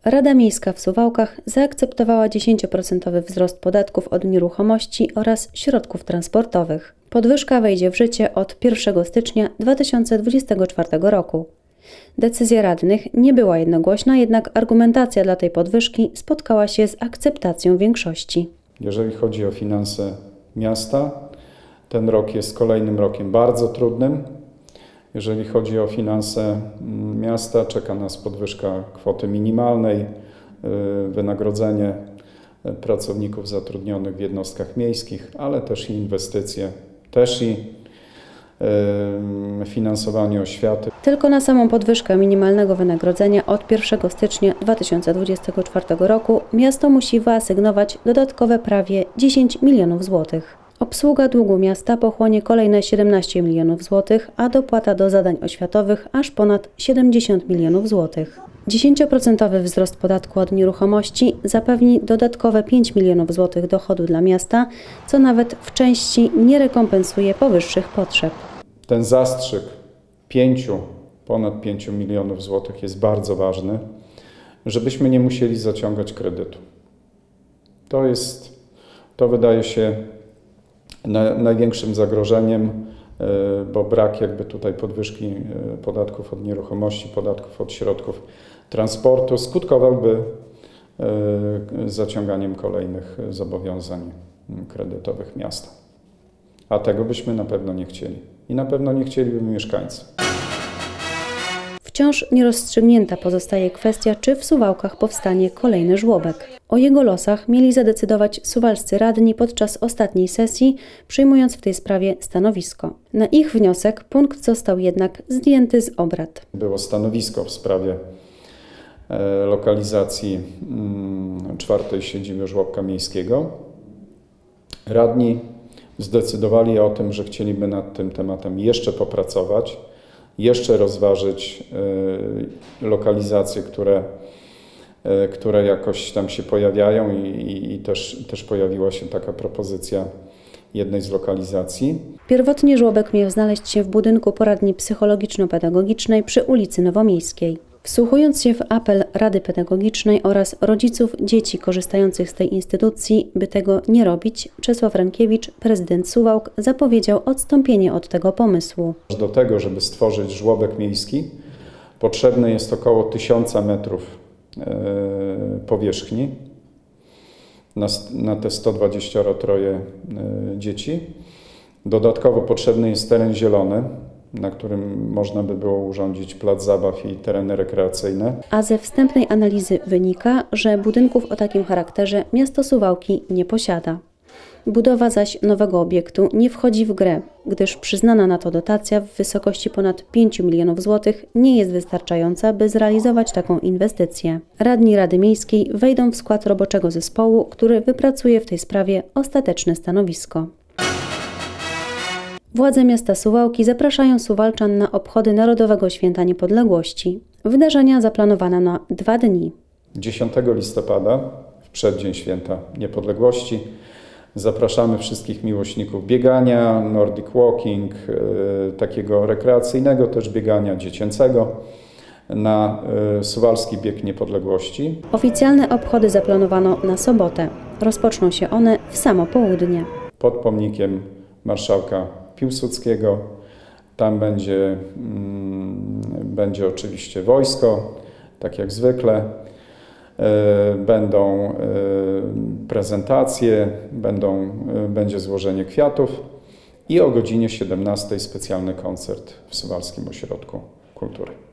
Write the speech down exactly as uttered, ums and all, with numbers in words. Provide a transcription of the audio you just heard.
Rada Miejska w Suwałkach zaakceptowała dziesięcioprocentowy wzrost podatków od nieruchomości oraz środków transportowych. Podwyżka wejdzie w życie od pierwszego stycznia dwa tysiące dwudziestego czwartego roku. Decyzja radnych nie była jednogłośna, jednak argumentacja dla tej podwyżki spotkała się z akceptacją większości. Jeżeli chodzi o finanse miasta, ten rok jest kolejnym rokiem bardzo trudnym. Jeżeli chodzi o finanse miasta, czeka nas podwyżka kwoty minimalnej, wynagrodzenie pracowników zatrudnionych w jednostkach miejskich, ale też i inwestycje, też i finansowanie oświaty. Tylko na samą podwyżkę minimalnego wynagrodzenia od pierwszego stycznia dwa tysiące dwudziestego czwartego roku miasto musi wyasygnować dodatkowe prawie dziesięć milionów złotych. Obsługa długu miasta pochłonie kolejne siedemnaście milionów złotych, a dopłata do zadań oświatowych aż ponad siedemdziesiąt milionów złotych. dziesięcioprocentowy wzrost podatku od nieruchomości zapewni dodatkowe pięć milionów złotych dochodu dla miasta, co nawet w części nie rekompensuje powyższych potrzeb. Ten zastrzyk pięciu, ponad pięciu milionów złotych jest bardzo ważny, żebyśmy nie musieli zaciągać kredytu. To jest, to wydaje się na, największym zagrożeniem, bo brak jakby tutaj podwyżki podatków od nieruchomości, podatków od środków transportu skutkowałby zaciąganiem kolejnych zobowiązań kredytowych miasta. A tego byśmy na pewno nie chcieli. I na pewno nie chcieliby mieszkańcy. Wciąż nierozstrzygnięta pozostaje kwestia, czy w Suwałkach powstanie kolejny żłobek. O jego losach mieli zadecydować suwalscy radni podczas ostatniej sesji, przyjmując w tej sprawie stanowisko. Na ich wniosek punkt został jednak zdjęty z obrad. Było stanowisko w sprawie lokalizacji czwartej siedziby żłobka miejskiego. Radni zdecydowali o tym, że chcieliby nad tym tematem jeszcze popracować, jeszcze rozważyć lokalizacje, które, które jakoś tam się pojawiają i, i, i też, też pojawiła się taka propozycja jednej z lokalizacji. Pierwotnie żłobek miał znaleźć się w budynku poradni psychologiczno-pedagogicznej przy ulicy Nowomiejskiej. Wsłuchując się w apel Rady Pedagogicznej oraz rodziców dzieci korzystających z tej instytucji, by tego nie robić, Czesław Rękiewicz, prezydent Suwałk, zapowiedział odstąpienie od tego pomysłu. Do tego, żeby stworzyć żłobek miejski, potrzebne jest około tysiąca metrów powierzchni na, na te sto dwadzieścia trzy dzieci. Dodatkowo potrzebny jest teren zielony, na którym można by było urządzić plac zabaw i tereny rekreacyjne. A ze wstępnej analizy wynika, że budynków o takim charakterze miasto Suwałki nie posiada. Budowa zaś nowego obiektu nie wchodzi w grę, gdyż przyznana na to dotacja w wysokości ponad pięciu milionów złotych nie jest wystarczająca, by zrealizować taką inwestycję. Radni Rady Miejskiej wejdą w skład roboczego zespołu, który wypracuje w tej sprawie ostateczne stanowisko. Władze miasta Suwałki zapraszają Suwalczan na obchody Narodowego Święta Niepodległości. Wydarzenia zaplanowano na dwa dni. dziesiątego listopada, w przeddzień Święta Niepodległości, zapraszamy wszystkich miłośników biegania, Nordic Walking, yy, takiego rekreacyjnego też biegania dziecięcego na yy, Suwalski Bieg Niepodległości. Oficjalne obchody zaplanowano na sobotę. Rozpoczną się one w samo południe. Pod pomnikiem marszałka Piłsudskiego. Tam będzie, mm, będzie oczywiście wojsko, tak jak zwykle. E, będą e, prezentacje, będą, e, będzie złożenie kwiatów i o godzinie siedemnastej specjalny koncert w Suwalskim Ośrodku Kultury.